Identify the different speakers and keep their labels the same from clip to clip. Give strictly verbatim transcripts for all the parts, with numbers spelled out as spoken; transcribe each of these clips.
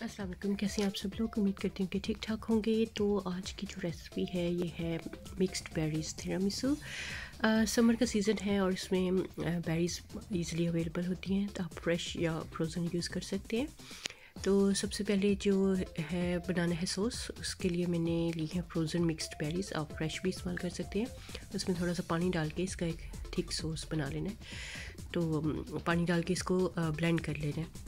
Speaker 1: अस्सलाम वालेकुम, कैसे हैं आप सब लोग। उम्मीद करती हूँ कि ठीक ठाक होंगे। तो आज की जो रेसिपी है ये है मिक्स्ड बेरीज़ तिरामिसू। समर का सीज़न है और इसमें बेरीज़ इजीली अवेलेबल होती हैं, तो आप फ्रेश या फ्रोज़न यूज़ कर सकते हैं। तो सबसे पहले जो है बनाना है सॉस, उसके लिए मैंने ली है फ्रोज़न मिक्स्ड बेरीज़। आप फ्रेश भी इस्तेमाल कर सकते हैं। उसमें थोड़ा सा पानी डाल के इसका एक थिक सॉस बना लेना है। तो पानी डाल के इसको ब्लेंड कर लेना है।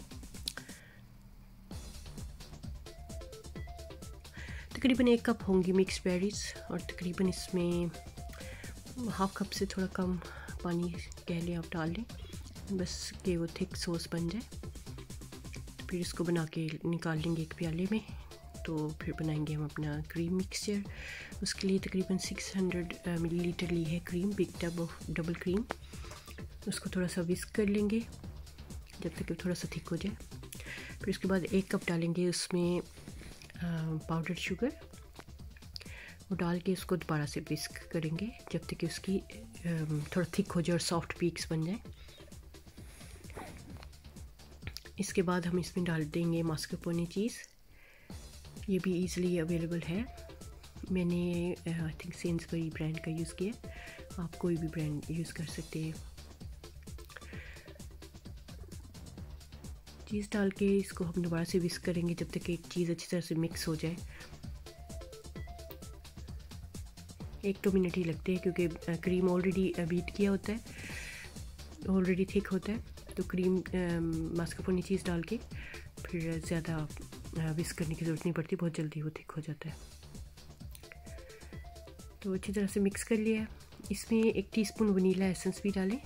Speaker 1: तकरीबन एक कप होंगी मिक्स बेरीज़ और तकरीबन इसमें हाफ कप से थोड़ा कम पानी कह लें आप डाल लें, बस कि वो थिक सॉस बन जाए। तो फिर इसको बना के निकाल लेंगे एक प्याले में। तो फिर बनाएंगे हम अपना क्रीम मिक्सचर। उसके लिए तकरीबन छह सौ मिलीलीटर ली है cream, big tub of double cream. उसको थोड़ा सा विस्क कर लेंगे जब तक थोड़ा सा थिक हो जाए। फिर उसके बाद एक कप डालेंगे उसमें पाउडर शुगर, वो डाल के इसको दोबारा से विस्क करेंगे जब तक कि उसकी थोड़ा थिक हो जाए और सॉफ्ट पीक्स बन जाए। इसके बाद हम इसमें डाल देंगे मास्कारपोने चीज़। ये भी इजीली अवेलेबल है। मैंने आई थिंक सेंसबरी ब्रांड का यूज़ किया, आप कोई भी ब्रांड यूज़ कर सकते हैं। चीज़ डाल के इसको हम दोबारा से विस्क करेंगे जब तक एक चीज़ अच्छी तरह से मिक्स हो जाए। एक दो मिनट ही लगते हैं क्योंकि क्रीम ऑलरेडी बीट किया होता है, ऑलरेडी थिक होता है। तो क्रीम मास्कारपोने चीज़ डाल के फिर ज़्यादा विस्क करने की ज़रूरत नहीं पड़ती, बहुत जल्दी वो थिक हो जाता है। तो अच्छी तरह से मिक्स कर लिया है। इसमें एक टीस्पून वनीला एसेंस भी डालें।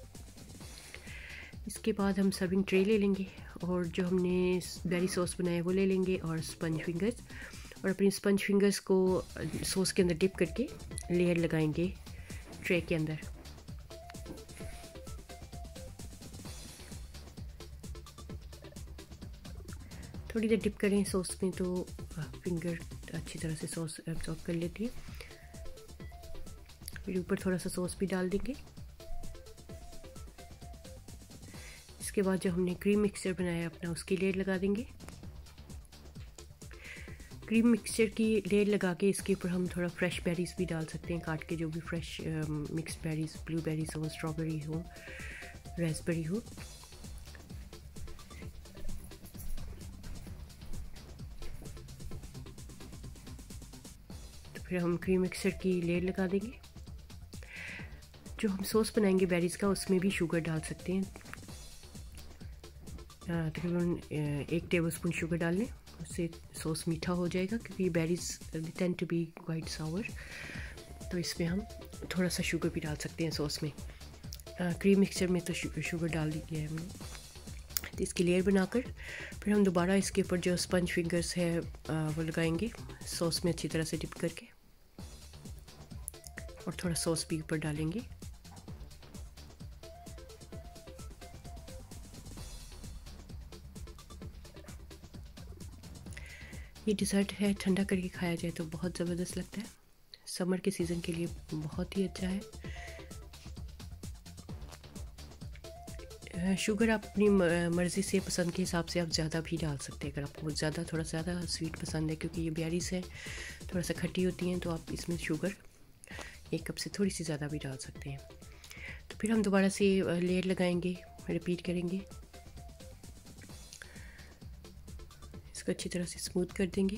Speaker 1: इसके बाद हम सर्विंग ट्रे ले लेंगे और जो हमने बेरी सॉस बनाया है वो ले लेंगे और स्पंज फिंगर्स, और अपनी स्पंज फिंगर्स को सॉस के अंदर डिप करके लेयर लगाएंगे ट्रे के अंदर। थोड़ी देर डिप करें सॉस में तो फिंगर अच्छी तरह से सॉस एब्जॉर्ब कर लेती है। फिर ऊपर थोड़ा सा सॉस भी डाल देंगे। इसके बाद जो हमने क्रीम मिक्सचर बनाया अपना, उसकी लेयर लगा देंगे। क्रीम मिक्सचर की लेयर लगा के इसके ऊपर हम थोड़ा फ्रेश बेरीज़ भी डाल सकते हैं काट के, जो भी फ्रेश मिक्स बेरीज़, ब्लूबेरीज हो, स्ट्रॉबेरी हो, रास्पबेरी हो। तो फिर हम क्रीम मिक्सचर की लेयर लगा देंगे। जो हम सॉस बनाएंगे बेरीज़ का, उसमें भी शुगर डाल सकते हैं। तकरीबन एक टेबल स्पून शुगर डाल लें, उससे सॉस मीठा हो जाएगा क्योंकि berries tend to be quite sour. तो इसमें हम थोड़ा सा शुगर भी डाल सकते हैं सॉस में। क्रीम मिक्सचर में तो शुगर डाल दी है हमने। तो इसकी लेयर बनाकर फिर हम दोबारा इसके ऊपर जो स्पंज फिंगर्स है वो लगाएंगे सॉस में अच्छी तरह से डिप करके, और थोड़ा सॉस भी ऊपर डालेंगे। ये डिज़र्ट है, ठंडा करके खाया जाए तो बहुत ज़बरदस्त लगता है। समर के सीज़न के लिए बहुत ही अच्छा है। शुगर आप अपनी मर्ज़ी से, पसंद के हिसाब से आप ज़्यादा भी डाल सकते हैं। अगर आपको ज़्यादा थोड़ा ज़्यादा स्वीट पसंद है, क्योंकि ये बेरीज़ है थोड़ा सा खट्टी होती हैं, तो आप इसमें शुगर एक कप से थोड़ी सी ज़्यादा भी डाल सकते हैं। तो फिर हम दोबारा से लेयर लगाएंगे, रिपीट करेंगे, इसको अच्छी तरह से स्मूथ कर देंगे।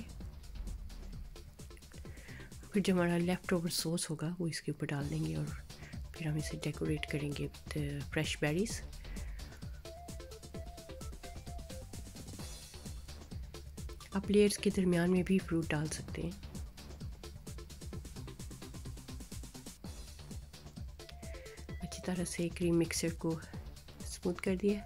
Speaker 1: फिर जो हमारा लेफ़्ट ओवर सॉस होगा वो इसके ऊपर डाल देंगे और फिर हम इसे डेकोरेट करेंगे विद फ्रेश बेरीज़। आप लेयर्स के दरमियान में भी फ्रूट डाल सकते हैं। अच्छी तरह से क्रीम मिक्सचर को स्मूथ कर दिया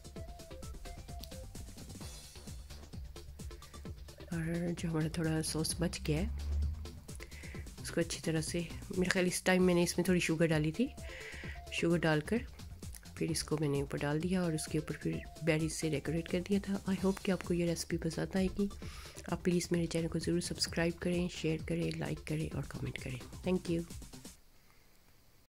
Speaker 1: और जो हमारा थोड़ा सॉस बच गया है उसको अच्छी तरह से, मेरे ख्याल इस टाइम मैंने इसमें थोड़ी शुगर डाली थी, शुगर डालकर फिर इसको मैंने ऊपर डाल दिया और उसके ऊपर फिर बेरीज से डेकोरेट कर दिया था। आई होप कि आपको ये रेसिपी पसंद आएगी। आप प्लीज़ मेरे चैनल को ज़रूर सब्सक्राइब करें, शेयर करें, लाइक करें और कमेंट करें। Thank you.